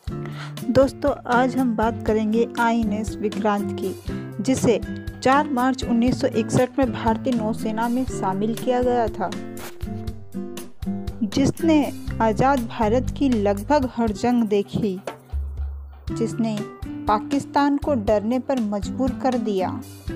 दोस्तों, आज हम बात करेंगे आईएनएस विक्रांत की, जिसे 4 मार्च 1961 में भारतीय नौसेना में शामिल किया गया था, जिसने आज़ाद भारत की लगभग हर जंग देखी, जिसने पाकिस्तान को डरने पर मजबूर कर दिया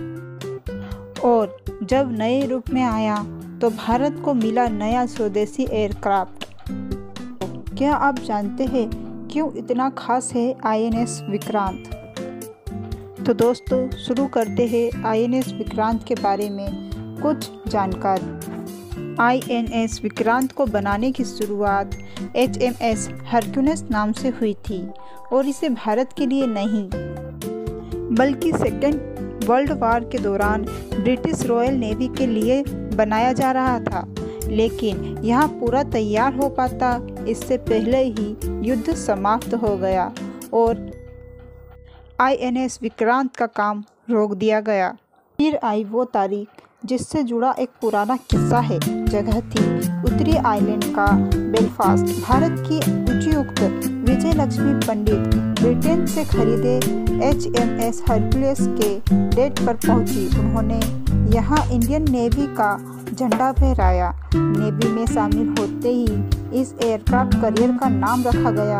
और जब नए रूप में आया तो भारत को मिला नया स्वदेशी एयरक्राफ्ट। क्या आप जानते हैं क्यों इतना खास है आईएनएस विक्रांत? तो दोस्तों, शुरू करते हैं आईएनएस विक्रांत के बारे में कुछ जानकारी। आईएनएस विक्रांत को बनाने की शुरुआत HMS हरक्यूलिस नाम से हुई थी और इसे भारत के लिए नहीं बल्कि सेकेंड वर्ल्ड वार के दौरान ब्रिटिश रॉयल नेवी के लिए बनाया जा रहा था, लेकिन यह पूरा तैयार हो पाता इससे पहले ही युद्ध समाप्त हो गया और आईएनएस विक्रांत का काम रोक दिया गया। फिर आई वो तारीख जिससे जुड़ा एक पुराना किस्सा है। जगह थी उत्तरी आयरलैंड का बेलफास्ट। भारत की उच्चायुक्त विजय लक्ष्मी पंडित ब्रिटेन से खरीदे HMS हरक्यूलिस के डेट पर पहुंची। उन्होंने यहाँ इंडियन नेवी का झंडा फहराया। नेवी में शामिल होते ही इस एयरक्राफ्ट करियर का नाम रखा गया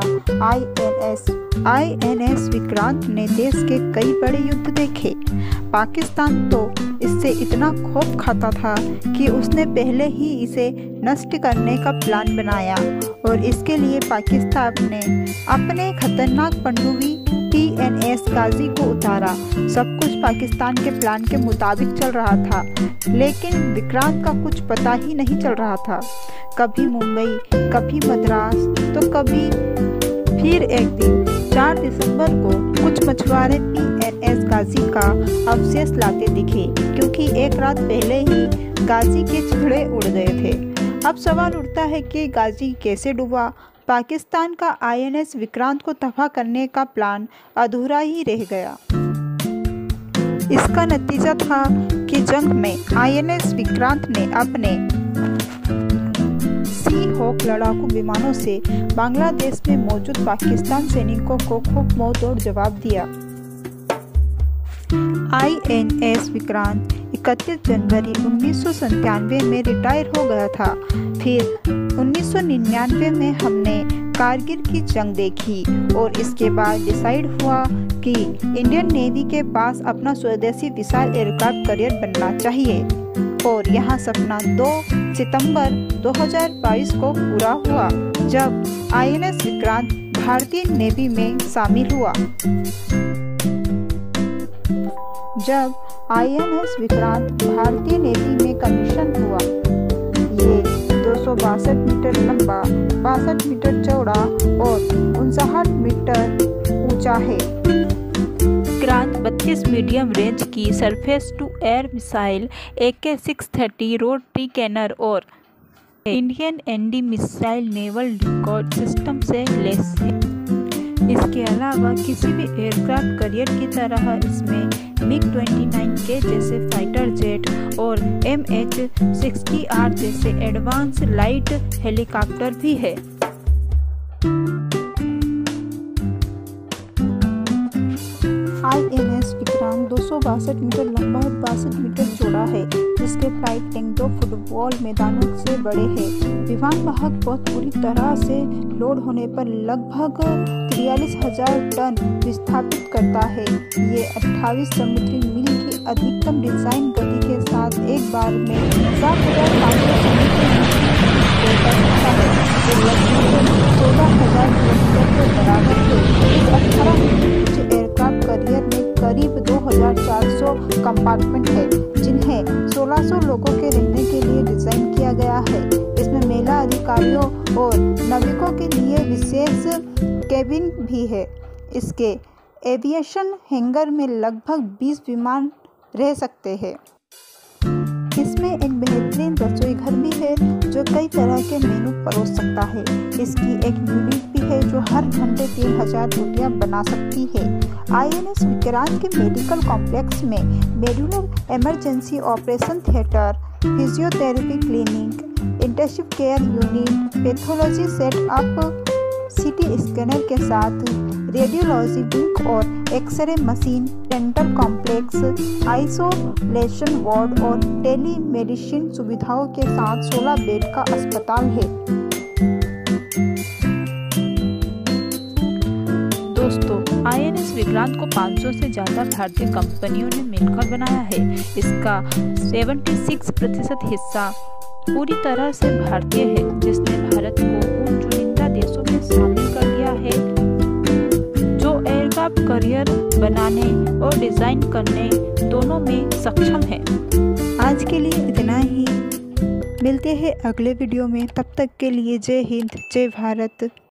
आईएनएस विक्रांत ने देश के कई बड़े युद्ध देखे। पाकिस्तान तो इससे इतना खौफ खाता था कि उसने पहले ही इसे नष्ट करने का प्लान बनाया और इसके लिए पाकिस्तान ने अपने खतरनाक पनडुब्बी TNS गाजी को उतारा। सब कुछ पाकिस्तान के प्लान के मुताबिक चल रहा था, लेकिन विक्रांत का कुछ पता ही नहीं चल रहा था। कभी मुंबई, कभी मद्रास, तो कभी फिर एक दिन 4 दिसंबर को कुछ मछुआरे TNS गाजी का अवशेष लाते दिखे, क्योंकि एक रात पहले ही गाजी के चिथड़े उड़ गए थे। अब सवाल उठता है कि गाजी कैसे डूबा? पाकिस्तान का आईएनएस विक्रांत को तबाह करने का प्लान अधूरा ही रह गया। इसका नतीजा था कि जंग में आईएनएस विक्रांत ने अपने सी हॉक लड़ाकू विमानों से बांग्लादेश में मौजूद पाकिस्तान सैनिकों को खूब मुंहतोड़ जवाब दिया। आईएनएस विक्रांत 31 जनवरी 1997 में रिटायर हो गया था। फिर 1999 में हमने कारगिल की जंग देखी और इसके बाद डिसाइड हुआ कि इंडियन नेवी के पास अपना स्वदेशी विशाल एयरक्राफ्ट करियर बनना चाहिए और यह सपना 2 सितंबर 2022 को पूरा हुआ, जब आईएनएस विक्रांत भारतीय नेवी में शामिल हुआ। जब आईएनएस विक्रांत भारतीय नेवी में कमीशन हुआ, ये 262 मीटर लंबा, 62 मीटर चौड़ा और 59 मीटर ऊंचा है। विक्रांत 32 मीडियम रेंज की surface to air missile AK-630 rotary cannon और Indian anti missile naval record system से लैस है। इसके अलावा किसी भी एयरक्राफ्ट करियर की तरह इसमें MiG-29K जैसे फाइटर जेट और MH-60R जैसे एडवांस लाइट हेलीकॉप्टर भी है। आईएनएस विक्रांत 262 मीटर लंबा और 62 मीटर चौड़ा है, जिसके फ्लाइट टैंक 2 फुटबॉल मैदानों से बड़े हैं। विमान वाहक बहुत पूरी तरह से लोड होने पर लगभग 43,000 टन विस्थापित करता है। ये 28 समुद्री मील की अधिकतम डिजाइन गति के साथ एक बार में 7,500 समुद्री मील कर सकता है, जो लगभग 16,000 किलोमीटर के बराबर है। इस 18 मीटर एयरक्राफ्ट करियर में करीब 2,400 कंपार्टमेंट है, जिन्हें 1,600 लोगों के रहने के लिए डिजाइन किया गया है। इसमें महिला अधिकारियों और नाविकों के लिए विशेष केबिन भी है। इसके एविएशन हैंगर में लगभग 20 विमान रह सकते हैं। इसमें एक बेहतरीन रसोई घर भी है जो कई तरह के मेनू परोस सकता है। इसकी एक यूनिट भी है जो हर घंटे 3,000 रोटियां बना सकती है। आईएनएस विक्रांत के मेडिकल कॉम्प्लेक्स में modular emergency operation theatre, physiotherapy clinic, intensive care unit, pathology setup CT scanner के साथ रेडियोलॉजी विंग और x-ray machine, dental complex, isolation ward और टेली मेडिसिन सुविधाओं के साथ 16 बेड का अस्पताल है। दोस्तों, INS विक्रांत को 500 से ज़्यादा भारतीय कंपनियों ने मिलकर बनाया है। इसका 76% हिस्सा पूरी तरह से भारतीय है, जिसने भारत को उन चुनिंदा देशों में शामिल कर दिया है जो एयरक्राफ्ट कैरियर बनाने और डिज़ाइन करने दोनों में सक्षम है। आज के लिए इतना ही, मिलते हैं अगले वीडियो में। तब तक के लिए जय हिंद, जय भारत।